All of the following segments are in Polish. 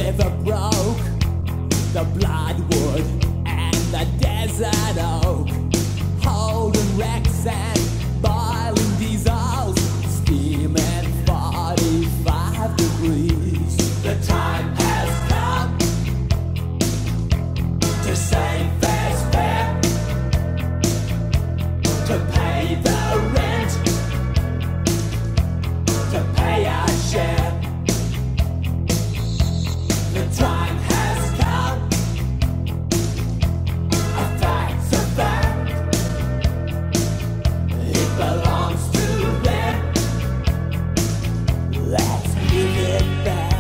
river broke, the bloodwood and the desert oak, holding wrecks and boiling diesels, steaming 45 degrees. The time has come to save fast fare, to pay the rent, to pay our share. The time has come, a fact's a fact, it belongs to them, let's give it back.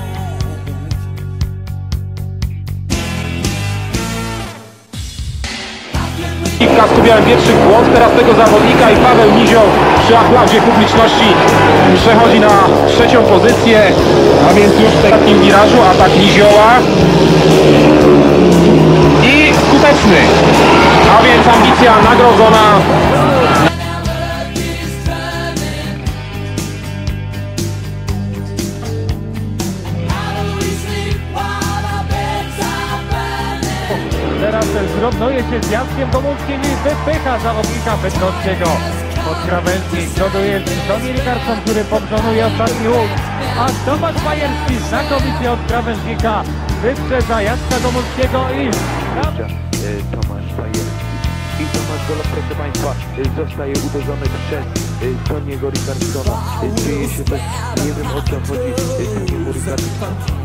W Skubiałem pierwszy głos teraz tego zawodnika i Paweł Nizioł przy aplauzie publiczności przechodzi na trzecią pozycję, a więc już w takim wirażu atak Nizioła i skuteczny, a więc ambicja nagrodzona. Teraz zrównuje się z Jackiem Domulskim i wypycha zawodnika Bydgoszczego od krawędzi. Przoduje Toni Rickardsson, który podżonuje ostatni łuk, a Tomasz Majerski znakomicie od krawężnika wyprzedza Jacka Domulskiego i... Tomasz Majerski. I Tomasz Golow, proszę Państwa, zostaje uderzony przez Toniego Rickardssona. Dzieje się coś, nie wiem o co chodzi Toniemu Rickardsonowi.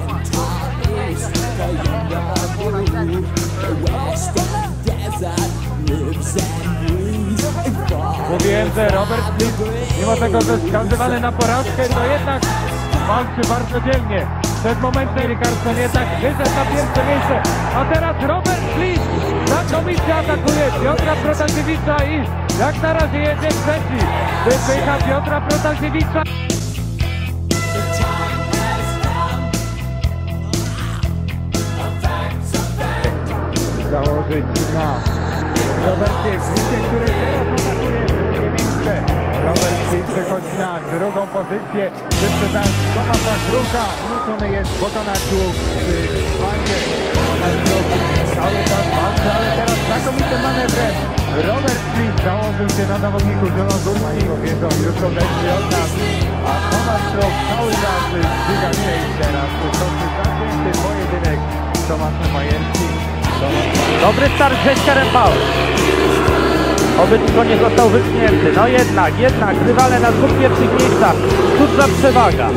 Mówiłem, że Robert Smith, mimo tego, że skazywany na porażkę, to jednak walczy bardzo dzielnie. Przed momentem Rickardsson jednak wyszedł na pierwsze miejsce, a teraz Robert Smith znakomicie atakuje Piotra Protasiewicza i jak na razie jedzie trzeci. Wypycha Piotra Protasiewicza. Założyć na Robercie Smithie, który teraz atakuje drugie miejsce. Robert Smith przechodzi na drugą pozycję, wyprzedzając Tomasza Kruka. Zmuszony jest pokonać łuk w bandzie. Cały czas walczy, ale teraz znakomitym manewrem Robert Smith założył się na zawodniku Johna Górskiego, wiedzą już odeszli od nas, a Tomasz Kruk cały czas zbiega się i teraz toczy zacięty pojedynek z Tomaszem Majerskim. Dobry start Grześka Rempała. Oby tylko nie został wypchnięty. No jednak, rywale na dwóch pierwszych miejscach. Cudna przewaga.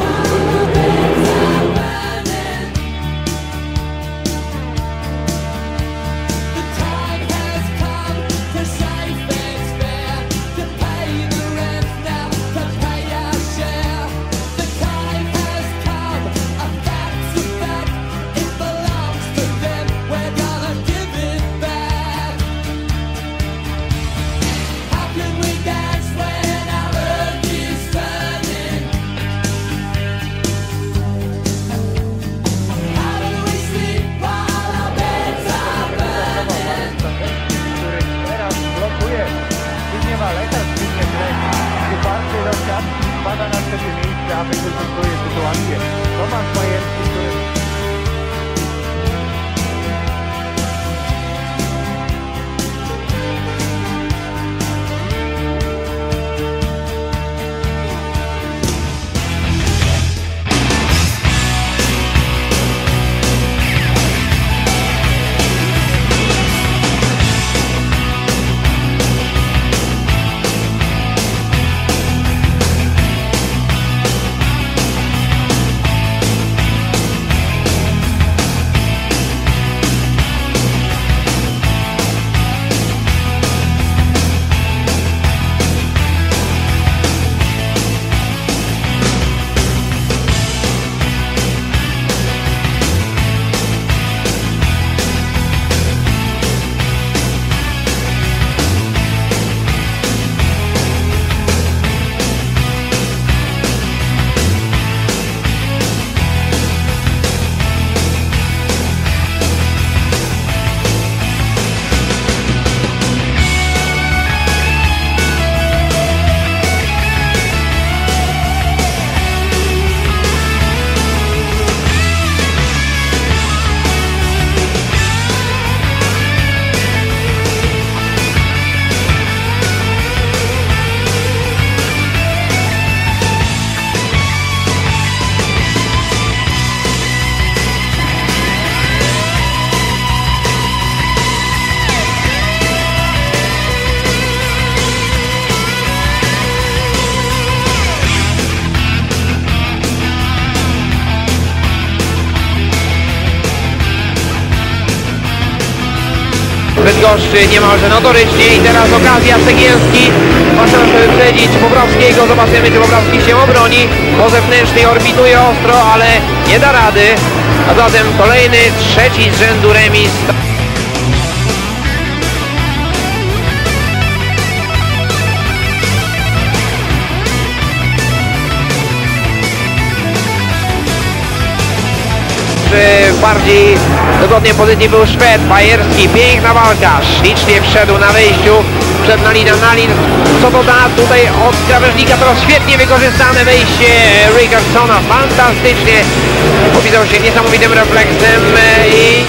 Bydgoszczy niemalże notorycznie i teraz okazja, Cegielski ma szansę wyprzedzić Bobrawskiego, zobaczymy czy Bobrawski się obroni, po zewnętrznej orbituje ostro, ale nie da rady, a zatem kolejny, trzeci z rzędu remis. Bardziej dogodnie pozycji był Szwed, Bajerski, piękna walka, ślicznie wszedł na wejściu, przed Nalina, Nalin, co to da tutaj od krawężnika, teraz świetnie wykorzystane wejście Rickardsona, fantastycznie, opisał się niesamowitym refleksem i...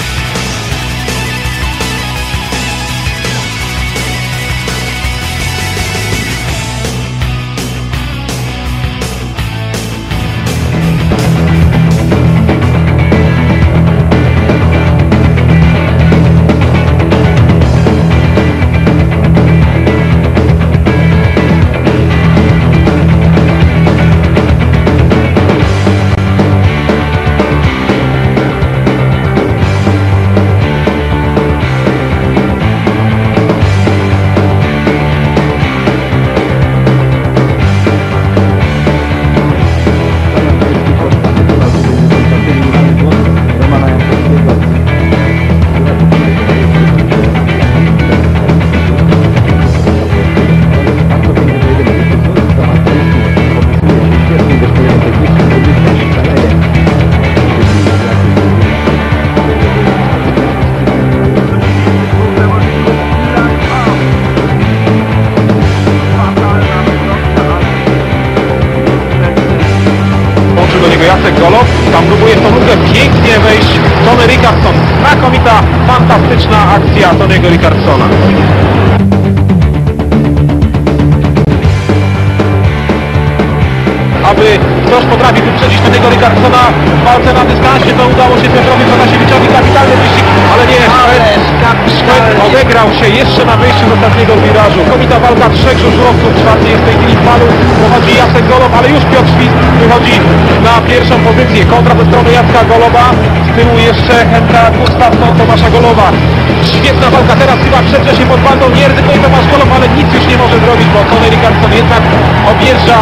do niego Jacek Golob, tam próbuje w tą lutę pięknie wejść Tony Rickardson. Znakomita, fantastyczna akcja Tony'ego Rickardsona. Aby ktoś potrafił wyprzedzić Tony'ego Rickardsona w walce na dystansie, to udało się Piotrowi Protasiewiczowi, kapitalny wyścig, ale nie, Szwed odegrał się jeszcze na wyjściu z ostatniego wirażu. Komita walka trzech żużlowców, czwarty jest w tej chwili w palu, prowadzi Jacek Golob, ale już Piotr Świst wychodzi na pierwszą pozycję. Kontra ze strony Jacka Goloba, z tyłu jeszcze Henka Gustafson, Tomasza Goloba. Świetna walka, teraz chyba przedrze się pod bandą, nie ryzykuje Tomasz Golob, ale nic już nie może zrobić, bo Tony Rickardson jednak objeżdża.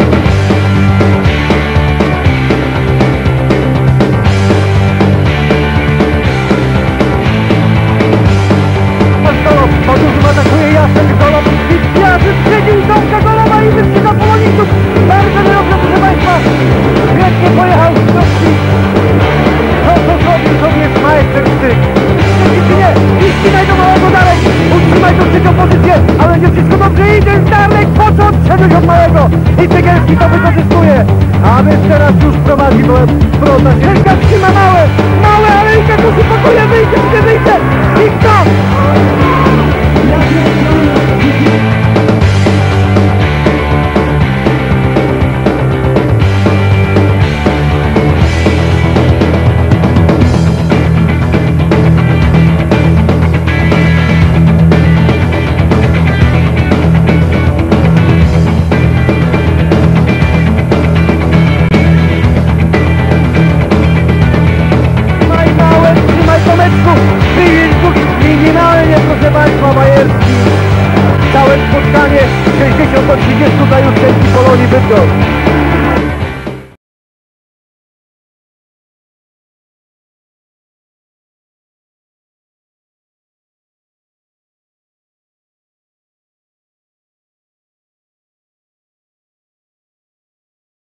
Atakuje Jacek Golob i wyprzedził Tomka Goloba i wyprzedza polonistów. Bardzo dobrze, proszę Państwa. Świetnie pojechał w środki. To co zrobił, to jest majstersztyk. Czy nie? I ścigaj do małego dalej. Utrzymaj tą trzecią pozycję, ale nie wszystko dobrze idzie. Darlek począł odszedłeś od małego. I Cegielski to wykorzystuje. A więc teraz już prowadzi Protas. Ręka trzyma małe, ale Ręka to uspokuje, wyjdzie. I kto? Minimalnie, proszę Państwa, Bajerski. Całe spotkanie 60 do 30 dają części Polonii Bydgoszcz.